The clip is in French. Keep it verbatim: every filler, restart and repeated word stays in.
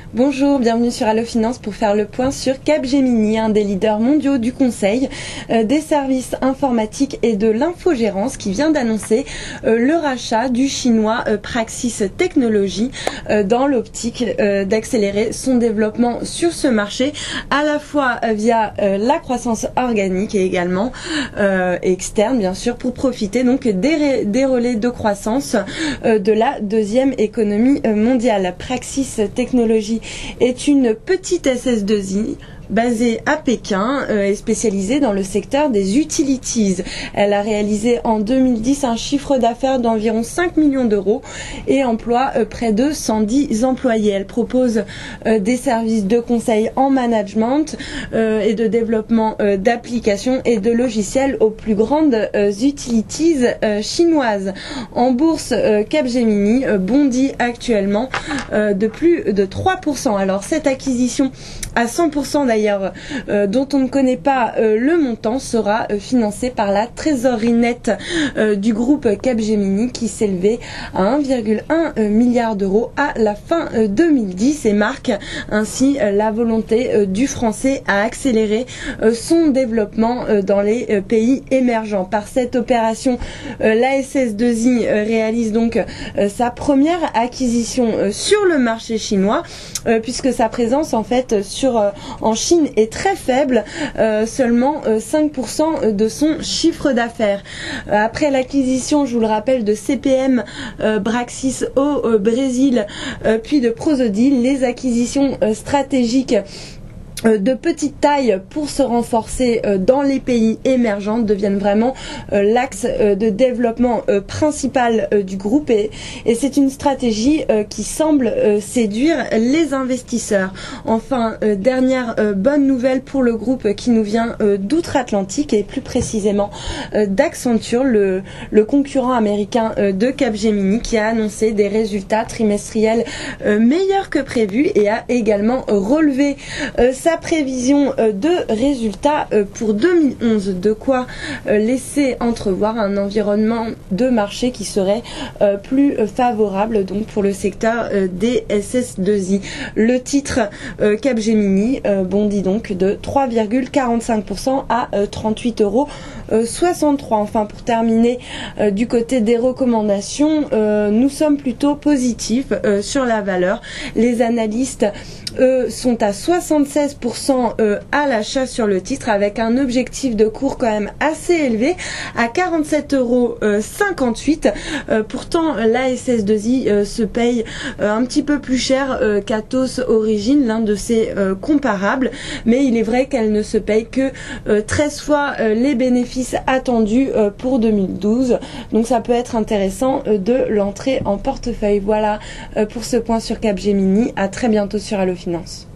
Bonjour, bienvenue sur Allo Finance pour faire le point sur Capgemini, un des leaders mondiaux du conseil, euh, des services informatiques et de l'infogérance qui vient d'annoncer euh, le rachat du chinois euh, Praxis Technologies euh, dans l'optique euh, d'accélérer son développement sur ce marché, à la fois euh, via euh, la croissance organique et également euh, externe bien sûr, pour profiter donc des, des relais de croissance euh, de la deuxième économie euh, mondiale. Praxis Technologies est une petite S S deux I basée à Pékin euh, et spécialisée dans le secteur des utilities. Elle a réalisé en deux mille dix un chiffre d'affaires d'environ cinq millions d'euros et emploie euh, près de cent dix employés. Elle propose euh, des services de conseil en management euh, et de développement euh, d'applications et de logiciels aux plus grandes euh, utilities euh, chinoises. En bourse, euh, Capgemini euh, bondit actuellement euh, de plus de trois pour cent. Alors cette acquisition à cent pour cent d'ailleurs, euh, dont on ne connaît pas euh, le montant, sera euh, financé par la trésorerie nette euh, du groupe Capgemini qui s'élevait à un virgule un milliard d'euros à la fin euh, deux mille dix et marque ainsi euh, la volonté euh, du français à accélérer euh, son développement euh, dans les euh, pays émergents. Par cette opération, euh, la S S deux I euh, réalise donc euh, sa première acquisition euh, sur le marché chinois euh, puisque sa présence en fait sur euh, en Chine est très faible, euh, seulement euh, cinq pour cent de son chiffre d'affaires. Euh, après l'acquisition, je vous le rappelle, de C P M euh, Praxis au euh, Brésil, euh, puis de Prosodil, les acquisitions euh, stratégiques de petite taille pour se renforcer dans les pays émergents deviennent vraiment l'axe de développement principal du groupe et, et c'est une stratégie qui semble séduire les investisseurs. Enfin, dernière bonne nouvelle pour le groupe qui nous vient d'outre-Atlantique et plus précisément d'Accenture, le, le concurrent américain de Capgemini, qui a annoncé des résultats trimestriels meilleurs que prévu et a également relevé sa prévision de résultats pour deux mille onze, de quoi laisser entrevoir un environnement de marché qui serait plus favorable donc pour le secteur des S S deux I. Le titre Capgemini bondit donc de trois virgule quarante-cinq pour cent à trente-huit euros soixante-trois. Enfin, pour terminer, du côté des recommandations, nous sommes plutôt positifs sur la valeur. Les analystes eux sont à soixante-seize pour cent à l'achat sur le titre avec un objectif de cours quand même assez élevé à quarante-sept euros cinquante-huit. Pourtant la S S deux I se paye un petit peu plus cher qu'Atos Origin, l'un de ses comparables, mais il est vrai qu'elle ne se paye que treize fois les bénéfices attendus pour deux mille douze, donc ça peut être intéressant de l'entrer en portefeuille. Voilà pour ce point sur Capgemini. À très bientôt sur Allo Finance.